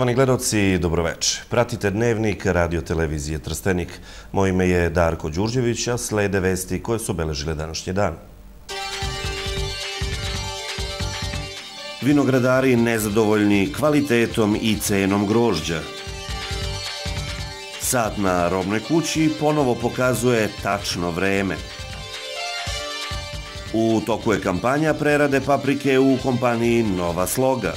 Poštovani gledaoci, dobroveče. Pratite Dnevnik Radio televizije Trstenik. Moje ime je Darko Đurđević, a slede vesti koje su obeležile današnji dan. Vinogradari nezadovoljni kvalitetom i cenom grožđa. Sat na robnoj kući ponovo pokazuje tačno vreme. U toku je kampanja prerade paprike u kompaniji Nova Sloga.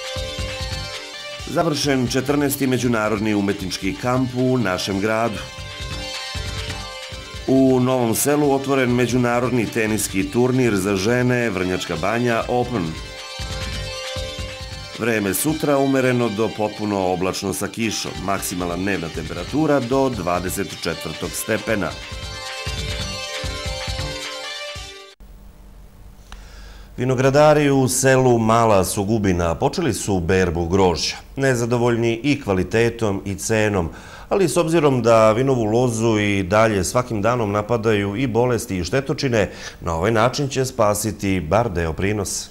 Završen 14. međunarodni umetnički kamp u našem gradu. U Novom Selu otvoren međunarodni teniski turnir za žene Vrnjačka Banja Open. Vreme sutra umereno do potpuno oblačno sa kišom, maksimalna dnevna temperatura do 24. stepena. Vinogradari u selu Mala Sugubina počeli su berbu grožđa, nezadovoljni i kvalitetom i cenom, ali s obzirom da vinovu lozu i dalje svakim danom napadaju i bolesti i štetočine, na ovaj način će spasiti bar deo prinosa.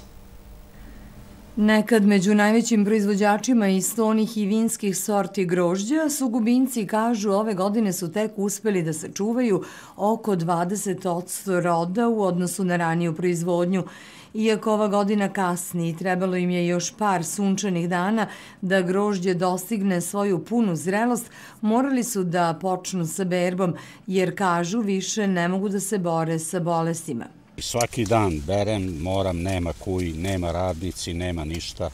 Nekad među najvećim proizvođačima i stonih i vinskih sorti grožđa, Sugubinci kažu ove godine su tek uspeli da sačuvaju oko 20% roda u odnosu na raniju proizvodnju. Iako ova godina kasni i trebalo im je još par sunčanih dana da grožđe dostigne svoju punu zrelost, morali su da počnu sa berbom, jer kažu više ne mogu da se bore sa bolestima. Svaki dan berem, moram, nema kuj, nema radnici, nema ništa.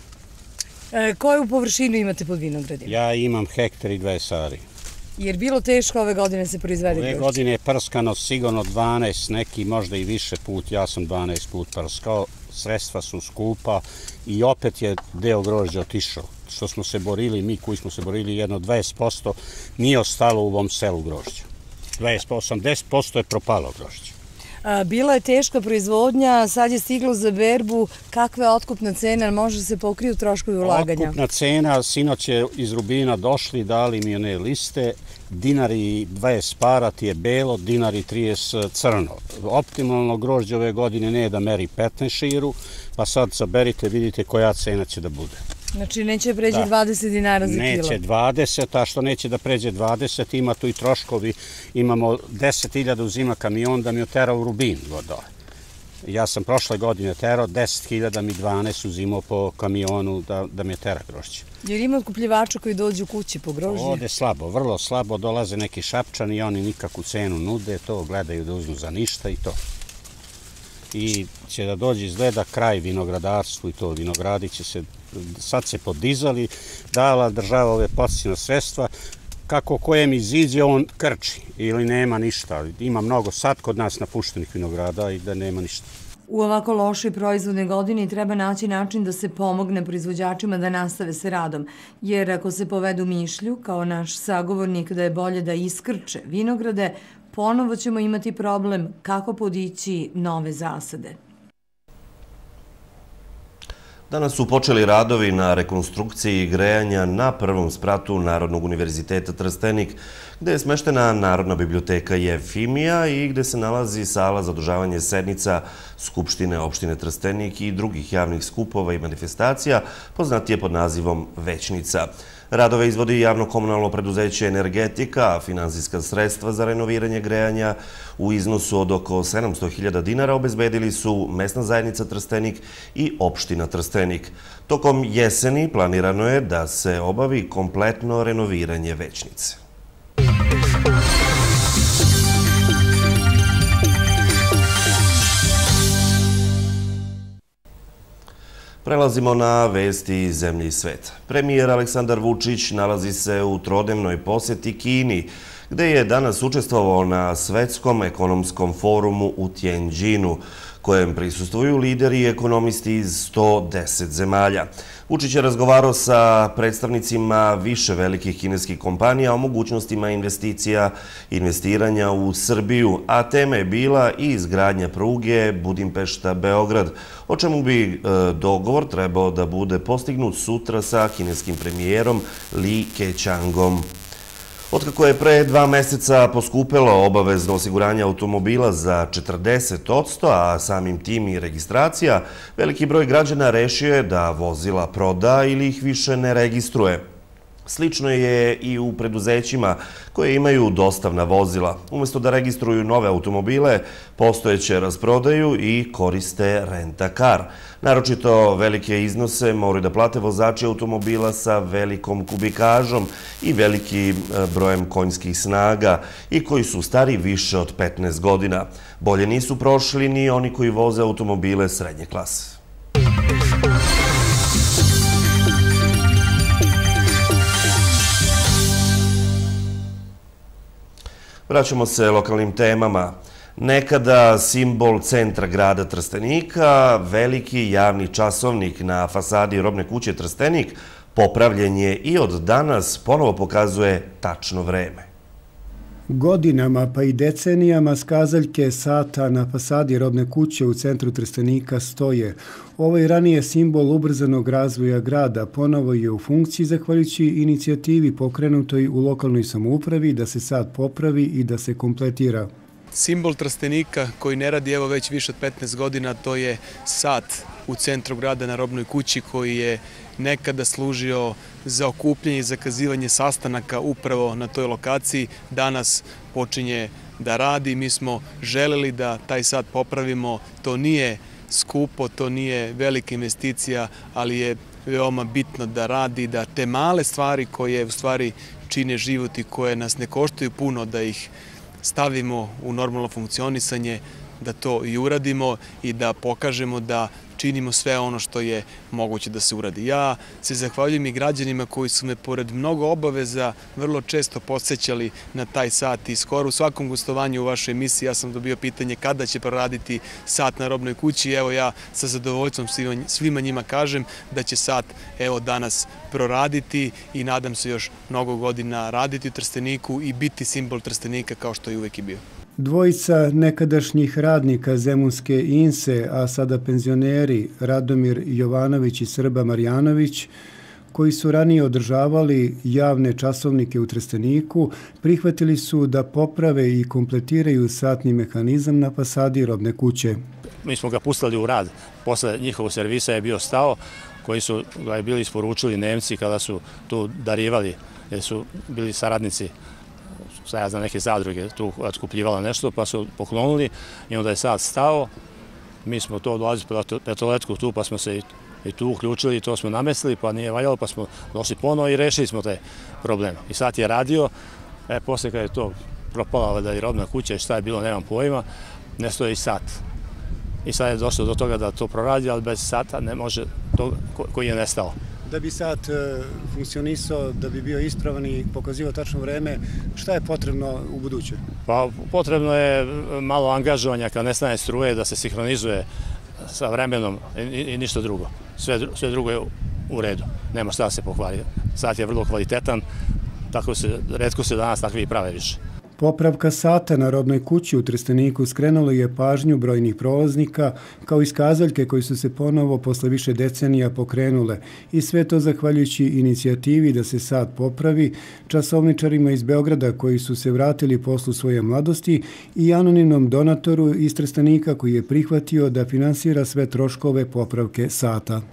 Koju površinu imate pod vinogradima? Ja imam hektar i 2 sari. Jer bilo teško ove godine se proizvede grožđe? Ove godine je prskano sigurno 12, neki možda i više put, ja sam 12 put prskao, sredstva su skupa i opet je deo grožđa otišao. Što smo se borili, mi koji smo se borili, jedno 20% nije ostalo u ovom selu grožđa. 80% je propalo grožđe. Bila je teška proizvodnja, sad je stiglo za berbu. Kakva je otkupna cena? Može se pokriju troškovi ulaganja? Otkupna cena, sinoć je iz Rubina došli, dali mi one liste, dinari 20 para ti je belo, dinari 30 crno. Optimalno grožđe ove godine ne je da meri 15 širu, pa sad saberite, vidite koja cena će da bude. Znači neće pređe 20 dinara za kilo? Neće 20, a što neće da pređe 20, ima tu i troškovi. Imamo 10.000 uzima kamion da mi otera u Rubin vodove. Ja sam prošle godine terao 10.000 mi 12 uzimao po kamionu da mi tera grožđe. Jer ima otkupljivača koji dođu kući po grožđe? Ovdje slabo, vrlo slabo, dolaze neki Šapčani i oni nikakvu cenu nude, to gledaju da uzmu za ništa i to. I će da dođe izgleda kraj vinogradarstvu i to vinogradi će se, sad se podizali, dala država ove podsticajna sredstva, kako kojem iziđe on krči ili nema ništa. Ima mnogo sad kod nas napuštenih vinograda i da nema ništa. U ovako lošoj proizvodnoj godini treba naći način da se pomogne proizvođačima da nastave sa radom, jer ako se povedu mišlju, kao naš sagovornik da je bolje da iskrče vinograde, ponovo ćemo imati problem kako podići nove zasade. Danas su počeli radovi na rekonstrukciji grejanja na prvom spratu Narodnog univerziteta Trstenik, gde je smeštena Narodna biblioteka Jefimija i gde se nalazi sala za održavanje sednica Skupštine opštine Trstenik i drugih javnih skupova i manifestacija, poznatije pod nazivom Većnica. Radove izvodi javno-komunalno preduzeće Energetika, a finansijska sredstva za renoviranje grejanja u iznosu od oko 700.000 dinara obezbedili su mesna zajednica Trstenik i opština Trstenik. Tokom jeseni planirano je da se obavi kompletno renoviranje Većnice. Prelazimo na vesti iz zemlje i sveta. Premijer Aleksandar Vučić nalazi se u trodnevnoj poseti Kini, gde je danas učestvovao na Svetskom ekonomskom forumu u Tjenđinu, kojem prisustvuju lideri i ekonomisti iz 110 zemalja. Vučić je razgovarao sa predstavnicima više velikih kineskih kompanija o mogućnostima investiranja u Srbiju, a tema je bila i izgradnja pruge Budimpešta-Beograd, o čemu bi dogovor trebao da bude postignut sutra sa kineskim premijerom Li Keqiangom. Otkako je pre 2 meseca poskupelo obavezno osiguranje automobila za 40%, a samim tim i registracija, veliki broj građana rešio je da vozila proda ili ih više ne registruje. Slično je i u preduzećima koje imaju dostavna vozila. Umesto da registruju nove automobile, postojeće rasprodaju i koriste rent-a-car. Naročito velike iznose moraju da plate vozači automobila sa velikom kubikažom i velikim brojem konjskih snaga i koji su stari više od 15 godina. Bolje nisu prošli ni oni koji voze automobile srednje klase. Vraćamo se lokalnim temama. Nekada simbol centra grada Trstenika, veliki javni časovnik na fasadi robne kuće Trstenik, popravljen je i od danas ponovo pokazuje tačno vreme. Godinama pa i decenijama skazaljke sata na fasadi robne kuće u centru Trstenika stoje. Ovaj ranije simbol ubrzanog razvoja grada ponovo je u funkciji zahvaljujući inicijativi pokrenutoj u lokalnoj samoupravi da se sat popravi i da se kompletira. Simbol Trstenika koji ne radi evo već više od 15 godina, to je sat u centru grada na robnoj kući koji je nekada služio za okupljanje i zakazivanje sastanaka upravo na toj lokaciji. Danas počinje da radi. Mi smo želeli da taj sat popravimo. To nije skupo, to nije velika investicija, ali je veoma bitno da radi, da te male stvari koje u stvari čine život i koje nas ne koštaju puno, da ih stavimo u normalno funkcionisanje, da to i uradimo i da pokažemo da činimo sve ono što je moguće da se uradi. Ja se zahvaljujem i građanima koji su me pored mnogo obaveza vrlo često podsećali na taj sat i skoro u svakom gostovanju u vašoj emisiji ja sam dobio pitanje kada će proraditi sat na robnoj kući. Evo ja sa zadovoljstvom svima njima kažem da će sat evo danas proraditi i nadam se još mnogo godina raditi u Trsteniku i biti simbol Trstenika kao što je uvek i bio. Dvojica nekadašnjih radnika Zemunske INSE, a sada penzioneri Radomir Jovanović i Srba Marjanović, koji su ranije održavali javne časovnike u Trsteniku, prihvatili su da poprave i kompletiraju satni mehanizam na fasadi robne kuće. Mi smo ga pustili u rad. Posle njihovog servisa je bio stao, koji su ga bili isporučili Nemci kada su tu darivali, jer su bili saradnici za neke zadruge tu otkupljivala nešto, pa su poklonili i onda je sad stao. Mi smo to dolazili po petoletku tu, pa smo se i tu uključili i to smo namestili, pa nije valjalo, pa smo došli ponovo i rešili smo te probleme. I sad je radio, posle kada je to propala da je robna kuća i šta je bilo, nemam pojma, ne stoji sat. I sad je došlo do toga da to proradi, ali bez sata ne može to koji je nestao. Da bi sat funkcionisao, da bi bio ispravan i pokazivao tačno vreme, šta je potrebno u buduće? Pa potrebno je malo angažovanja kad nestane struje, da se sinhronizuje sa vremenom i ništa drugo. Sve drugo je u redu, nema šta da se pokvari. Sat je vrlo kvalitetan, tako retko se danas takvi prave više. Popravka sata na robnoj kući u Trsteniku skrenulo je pažnju brojnih prolaznika, kao i skazaljke koji su se ponovo posle više decenija pokrenule. I sve to zahvaljujući inicijativi da se sat popravi, časovničarima iz Beograda koji su se vratili poslu svoje mladosti i anonimnom donatoru iz Trstenika koji je prihvatio da finansira sve troškove popravke sata.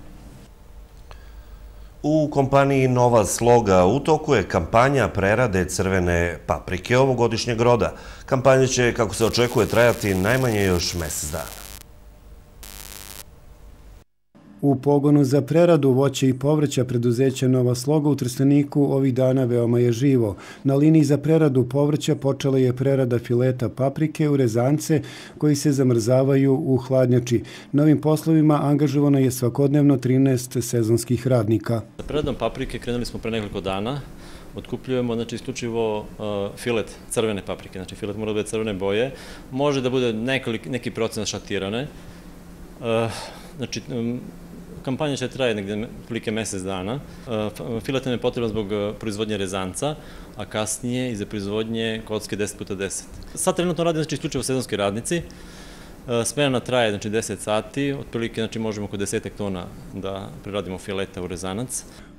U kompaniji Nova Sloga u toku je kampanja prerade crvene paprike ovogodišnjeg roda. Kampanja će, kako se očekuje, trajati najmanje još mesec dana. U pogonu za preradu voća i povrća preduzeća Nova Sloga u Trsteniku ovih dana veoma je živo. Na liniji za preradu povrća počela je prerada fileta paprike u rezance koji se zamrzavaju u hladnjači. Na ovim poslovima angažovano je svakodnevno 13 sezonskih radnika. Sa preradom paprike krenuli smo pre nekoliko dana. Otkupljujemo isključivo filet crvene paprike. Znači filet mora da bude crvene boje. Može da bude neki procenat šatirane. Znači, kampanja će traje negde prilike mesec dana. Filet nam je potreban zbog proizvodnje rezanca, a kasnije i za proizvodnje kocke 10x10. Sad trenutno radi isključivo sezonski radnici. Smena traje 10 sati, otprilike možemo oko 10 tona da preradimo fileta u rezanac.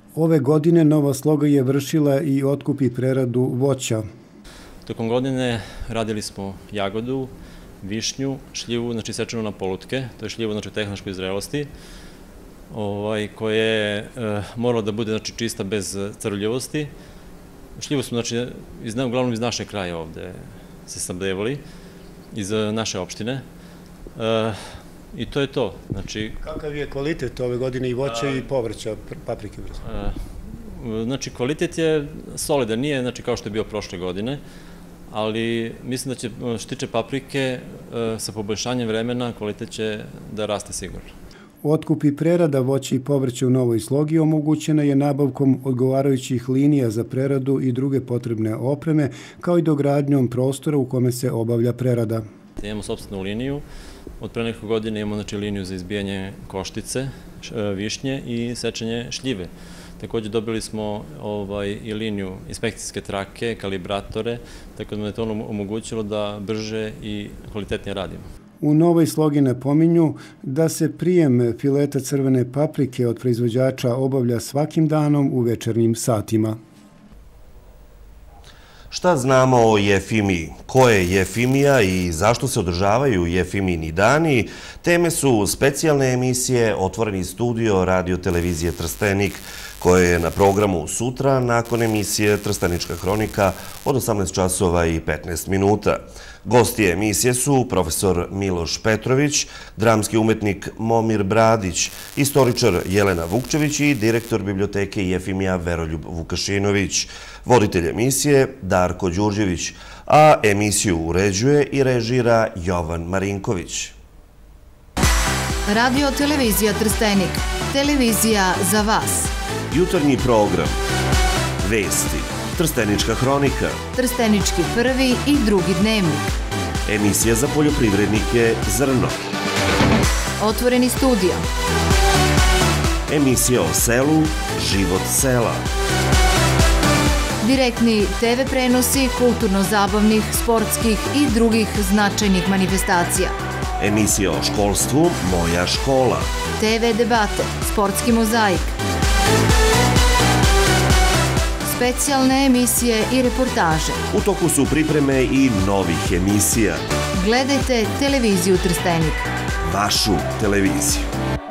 Ove godine Nova Sloga je vršila i otkup i preradu voća. Tokom godine radili smo jagodu, višnju, šljivu, znači sečenu na polutke, to je šljivo, znači tehničkoj zrelosti, koja je morala da bude, znači, čista bez crvljivosti. Šljivu smo, znači, uglavnom iz naše kraja ovde se snabdevali, iz naše opštine. I to je to. Kakav je kvalitet ove godine i voća i povrća, paprike? Znači, kvalitet je solidan, nije, znači, kao što je bio prošle godine, ali mislim da će, što se tiče paprike, sa poboljšanjem vremena, kvalitet će da raste sigurno. Otkup i prerada voća i povrća u Novoj Slogi omogućena je nabavkom odgovarajućih linija za preradu i druge potrebne opreme, kao i dogradnjom prostora u kome se obavlja prerada. Imamo sopstvenu liniju. Od pre nekog godine imamo, znači, liniju za izbijanje koštice, višnje i sečenje šljive. Takođe dobili smo i liniju inspekcijske trake, kalibratore, tako da nam je to omogućilo da brže i kvalitetnije radimo. U Novoj Slogi napominju da se prijem fileta crvene paprike od proizvođača obavlja svakim danom u večernjim satima. Šta znamo o Jefimiji? Ko je Jefimija i zašto se održavaju Jefimini dani? Teme su specijalne emisije Otvoreni studio radio-televizije Trstenik, koje je na programu sutra nakon emisije Trstenička hronika od 18 časova i 15 minuta. Gosti emisije su profesor Miloš Petrović, dramski umetnik Momir Bradić, istoričar Jelena Vukčević i direktor biblioteke Jefimija Veroljub Vukašinović, voditelj emisije Darko Đurđević, a emisiju uređuje i režira Jovan Marinković. Radio-televizija Trstenik. Televizija za vas. Jutarnji program. Vesti. Trstenička hronika. Trstenički prvi i drugi dnevnik. Emisija za poljoprivrednike Zrno. Otvoreni studio. Emisija o selu Život sela. Direktni TV prenosi kulturno-zabavnih, sportskih i drugih značajnih manifestacija. Emisija o školstvu Moja škola. TV debate, sportski mozaik. Specijalne emisije i reportaže. U toku su pripreme i novih emisija. Gledajte televiziju Trstenik. Vašu televiziju.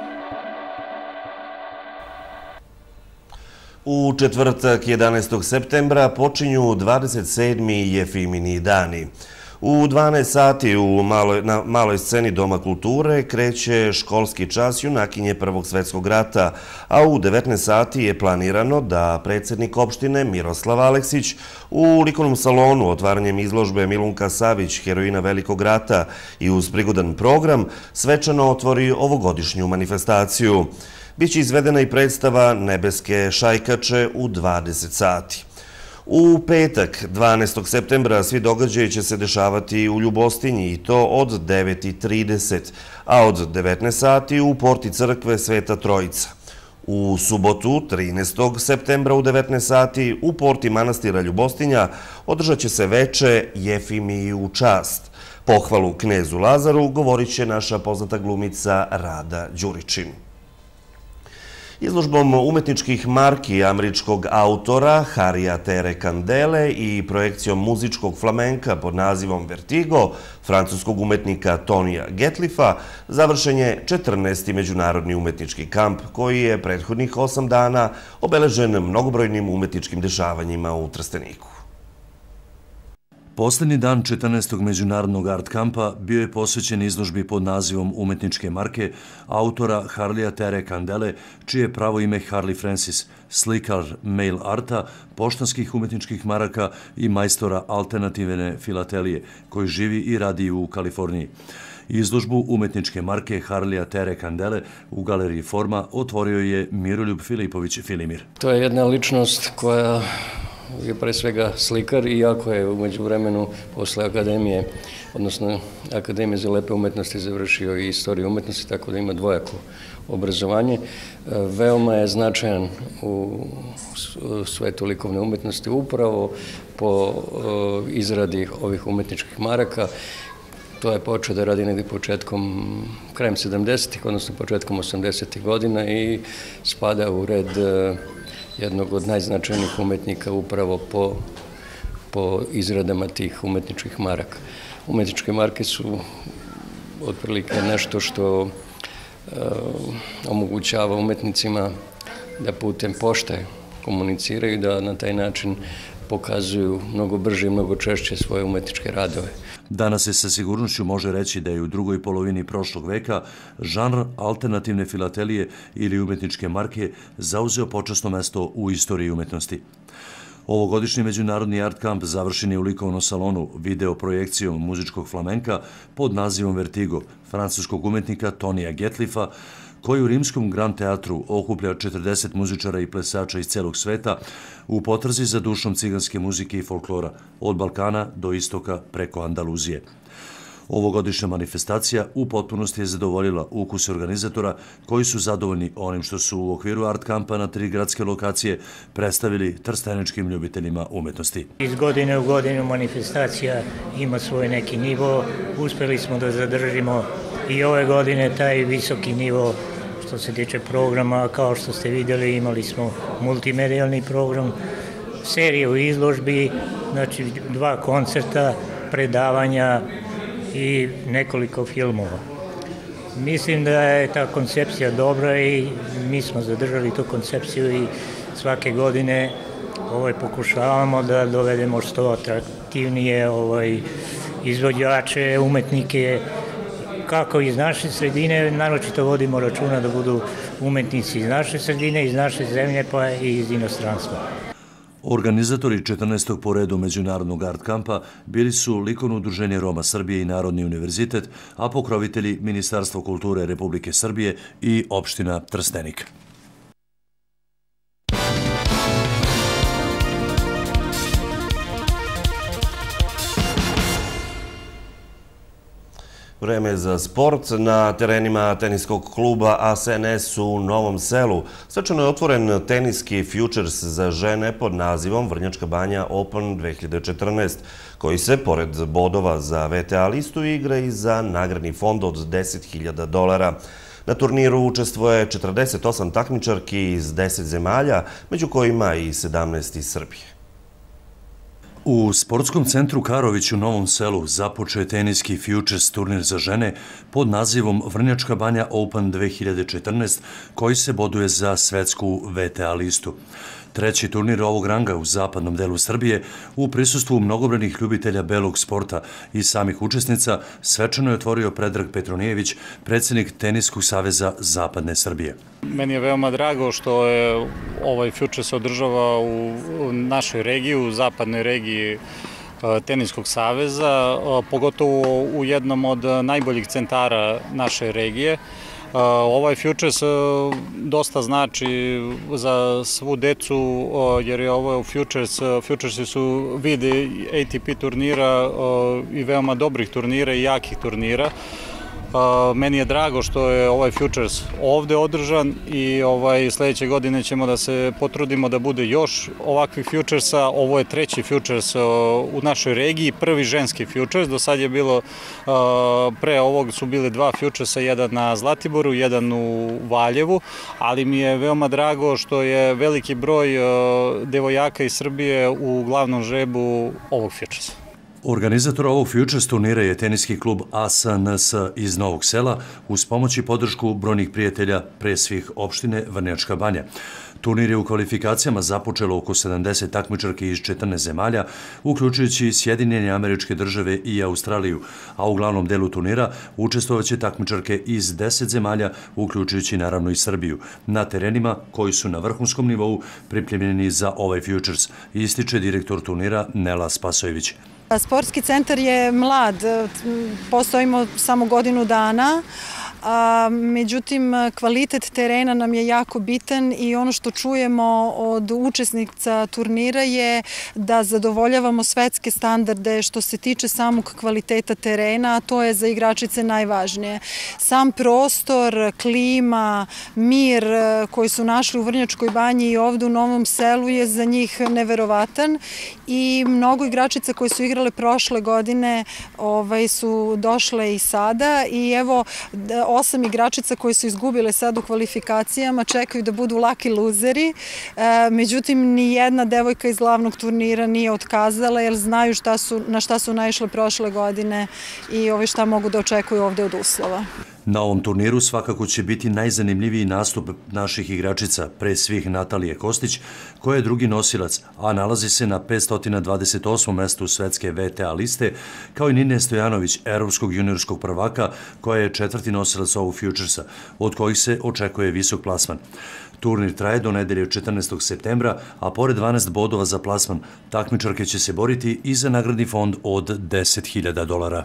U četvrtak 11. septembra počinju 27. Jefimini dani. U 12 sati na maloj sceni Doma kulture kreće školski čas junakinje Prvog svetskog rata, a u 19 sati je planirano da predsjednik opštine Miroslav Aleksić u likovnom salonu otvaranjem izložbe Milunka Savić, heroina Velikog rata i uz prigodan program svečano otvori ovogodišnju manifestaciju. Biće izvedena i predstava Nebeske šajkače u 20 sati. U petak, 12. septembra, svi događaji će se dešavati u Ljubostinji i to od 9:30, a od 19 sati u porti crkve Sveta Trojica. U subotu, 13. septembra u 19 sati u porti manastira Ljubostinja održat će se veče Jefimiji u čast. Pohvalu knezu Lazaru govorit će naša poznata glumica Rada Đuričin. Izložbom umetničkih marki američkog autora Harija Tere Kandele i projekcijom muzičkog flamenka pod nazivom Vertigo, francuskog umetnika Tonija Getlifa, završen je 14. međunarodni umetnički kamp koji je prethodnih 8 dana obeležen mnogobrojnim umetničkim dešavanjima u Trsteniku. Poslednji dan 14. međunarodnog art kampa bio je posvećen izložbi pod nazivom umetničke marke autora Harlija Tere Kandele, čije pravo ime Harley Francis, slikar mail arta, poštanskih umetničkih maraka i majstora alternativne filatelije, koji živi i radi u Kaliforniji. Izložbu umetničke marke Harlija Tere Kandele u galeriji Forma otvorio je Miroljub Filipović Filimir. To je jedna ličnost koja je pre svega slikar, iako je umeđu vremenu posle akademije, odnosno Akademije za lepe umetnosti, završio i istoriju umetnosti, tako da ima dvojako obrazovanje. Veoma je značajan u svetu likovne umetnosti upravo po izradi ovih umetničkih maraka. To je počeo da radi negdje krajem 70-ih, odnosno početkom 80-ih godina i spada u red jednog od najznačajnijih umetnika upravo po izradama tih umetničkih maraka. Umetničke marke su otprilike nešto što omogućava umetnicima da putem pošte komuniciraju, da na taj način pokazuju mnogo brže i mnogo češće svoje umetničke radove. Danas se sa sigurnošću može reći da je u drugoj polovini prošlog veka žanr alternativne filatelije ili umetničke marke zauzeo počasno mesto u istoriji umetnosti. Ovogodišnji međunarodni art kamp završen je u likovnom salonu video projekcijom muzičkog flamenka pod nazivom Vertigo, francuskog umetnika Tonija Getlifa, koji u Rimskom Grand Teatru okuplja 40 muzičara i plesača iz celog sveta u potrazi za dušom ciganske muzike i folklora, od Balkana do istoka preko Andaluzije. Ovogodišnja manifestacija u potpunosti je zadovoljila ukuse organizatora koji su zadovoljni onim što su u okviru art kampa na 3 gradske lokacije predstavili trsteničkim ljubiteljima umetnosti. Iz godine u godinu manifestacija ima svoj neki nivo. Uspeli smo da zadržimo i ove godine taj visoki nivo što se tiče programa. Kao što ste vidjeli, imali smo multimedijalni program, seriju izložbi, znači 2 koncerta, predavanja i nekoliko filmova. Mislim da je ta koncepcija dobra i mi smo zadržali tu koncepciju i svake godine pokušavamo da dovedemo što atraktivnije izvođače, umetnike, kako iz naše sredine, naročito vodimo računa da budu umetnici iz naše sredine, iz naše zemlje pa i iz inostranstva. Organizatori 14. po redu međunarodnog art kampa bili su Likovno udruženje Roma Srbije i Narodni univerzitet, a pokrovitelji Ministarstvo kulture Republike Srbije i opština Trstenik. Vreme za sport. Na terenima teniskog kluba ASNS u Novom Selu svečano je otvoren teniski futures za žene pod nazivom Vrnjačka Banja Open 2014, koji se, pored bodova za VTA listu, igra i za nagradni fond od $10.000. Na turniru učestvuje 48 takmičarki iz 10 zemalja, među kojima i 17 iz Srbije. U sportskom centru Karović u Novom Selu započeo je teniski futures turnir za žene pod nazivom Vrnjačka Banja Open 2014, koji se boduje za svetsku VTA listu. Treći turnir ovog ranga u zapadnom delu Srbije u prisustvu mnogobrojnih ljubitelja belog sporta i samih učesnica svečano je otvorio Predrag Petronijević, predsjednik Teniskog saveza Zapadne Srbije. Meni je veoma drago što je ovaj future se održava u našoj regiji, u zapadnoj regiji Teniskog saveza, pogotovo u jednom od najboljih centara naše regije. Ovaj futures dosta znači za svu decu, jer je ovo futuresi su vid ATP turnira i veoma dobrih turnira i jakih turnira. Meni je drago što je ovaj futures ovde održan i sledeće godine ćemo da se potrudimo da bude još ovakvih futuresa. Ovo je treći futures u našoj regiji, prvi ženski futures. Do sad je bilo, pre ovog su bili 2 futuresa, jedan na Zlatiboru, jedan u Valjevu, ali mi je veoma drago što je veliki broj devojaka iz Srbije u glavnom žrebu ovog futuresa. Organizator ovog futures turnira je teniski klub ASNS iz Novog Sela uz pomoć i podršku brojnih prijatelja, pre svih opštine Vrnjačka Banja. Turnir je u kvalifikacijama započelo oko 70 takmičarki iz 14 zemalja, uključujući Sjedinjene Američke Države i Australiju, a u glavnom delu turnira učestvovaće takmičarke iz 10 zemalja, uključujući naravno i Srbiju, na terenima koji su na vrhunskom nivou pripremljeni za ovaj futures, ističe direktor turnira Nela Spasojević. Sportski centar je mlad, postojimo samo godinu dana, međutim kvalitet terena nam je jako bitan i ono što čujemo od učesnica turnira je da zadovoljavamo svetske standarde što se tiče samog kvaliteta terena, a to je za igračice najvažnije. Sam prostor, klima, mir koji su našli u Vrnjačkoj Banji i ovde u Novom Selu je za njih neverovatan i mnogo igračica koje su igrale prošle godine su došle i sada i evo 8 igračica koje su izgubile sad u kvalifikacijama, čekaju da budu lucky loseri, međutim ni jedna devojka iz glavnog turnira nije otkazala jer znaju na šta su naišle prošle godine i šta mogu da očekuju ovde od uslova. Na ovom turniru svakako će biti najzanimljiviji nastup naših igračica, pre svih Natalije Kostić, koja je drugi nosilac, a nalazi se na 528. mestu svetske VTA liste, kao i Nine Stojanović, evropskog juniorskog prvaka, koja je četvrti nosilac ovog Futuresa, od kojih se očekuje visok plasman. Turnir traje do nedelje 14. septembra, a pored 12 bodova za plasman, takmičarke će se boriti i za nagradni fond od $10.000.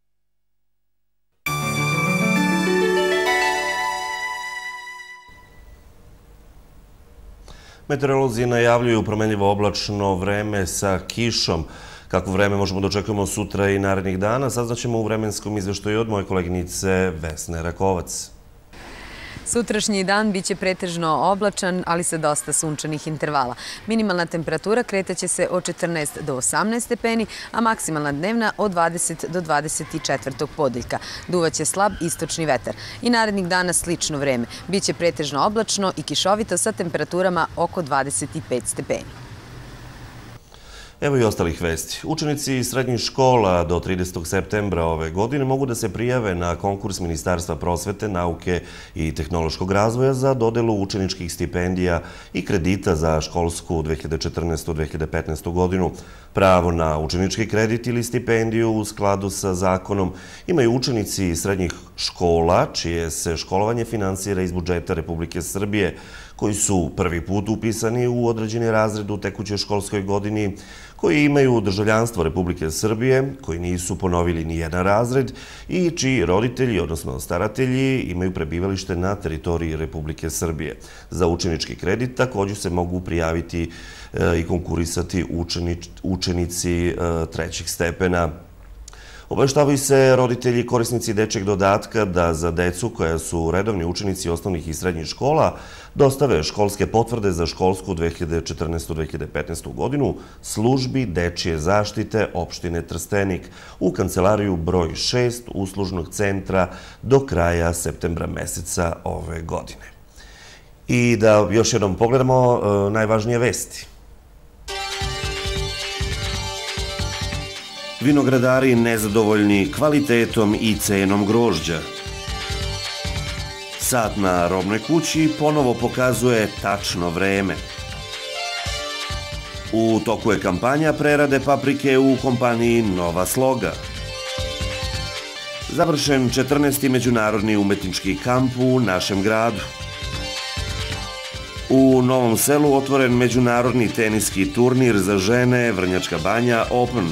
Meteorolozi najavljuju promenljivo oblačno vreme sa kišom. Kako vreme možemo da očekujemo sutra i narednih dana, saznaćemo u vremenskom izveštaju od moje koleginice Vesne Rakovac. Sutrašnji dan biće pretežno oblačan, ali sa dosta sunčanih intervala. Minimalna temperatura kretaće se od 14 do 18 stepeni, a maksimalna dnevna od 20 do 24. podeljka. Duvaće slab istočni vetar. I narednih dana slično vreme. Biće pretežno oblačno i kišovito sa temperaturama oko 25 stepeni. Evo i ostalih vesti. Učenici srednjih škola do 30. septembra ove godine mogu da se prijave na konkurs Ministarstva prosvete, nauke i tehnološkog razvoja za dodelu učeničkih stipendija i kredita za školsku 2014-2015. godinu. Pravo na učenički kredit ili stipendiju u skladu sa zakonom imaju učenici srednjih škola, čije se školovanje finansira iz budžeta Republike Srbije, koji su prvi put upisani u određeni razred u tekućoj školskoj godini, koji imaju državljanstvo Republike Srbije, koji nisu ponovili ni jedan razred i čiji roditelji, odnosno staratelji, imaju prebivalište na teritoriji Republike Srbije. Za učenički kredit također se mogu prijaviti i konkurisati učenici trećeg stepena. Obaveštavaju se roditelji korisnici dečjeg dodatka da za decu koja su redovni učenici osnovnih i srednjih škola dostave školske potvrde za školsku 2014-2015. godinu službi dečje zaštite opštine Trstenik u kancelariju broj 6 uslužnog centra do kraja septembra meseca ove godine. I da još jednom pogledamo najvažnije vesti. Vinogradari nezadovoljni kvalitetom i cenom grožđa. Sat na robnoj kući ponovo pokazuje tačno vreme. U toku je kampanja prerade paprike u kompaniji Nova Sloga. Završen 14. međunarodni umetnički kamp u našem gradu. U Novom Selu otvoren međunarodni teniski turnir za žene Vrnjačka Banja Open.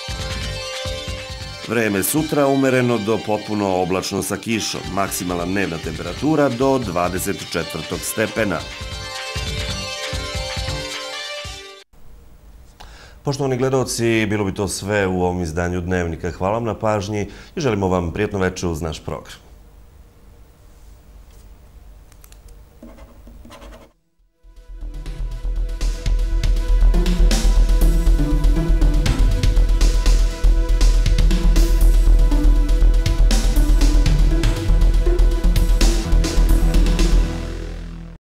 Vreme sutra umereno do potpuno oblačno sa kišom, maksimalna dnevna temperatura do 24. stepena. Poštovani gledalci, bilo bi to sve u ovom izdanju Dnevnika. Hvala vam na pažnji i želimo vam prijatno večer uz naš program.